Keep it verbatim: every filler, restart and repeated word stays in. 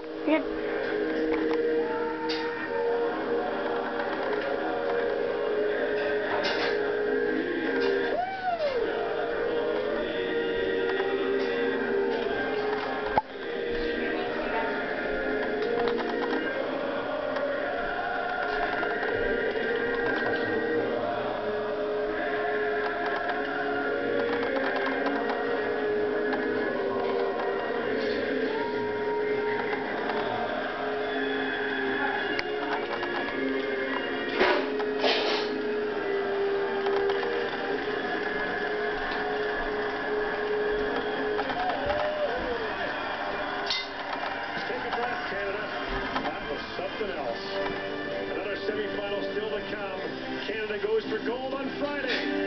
Good. Something else. Another semifinal still to come. Canada goes for gold on Friday.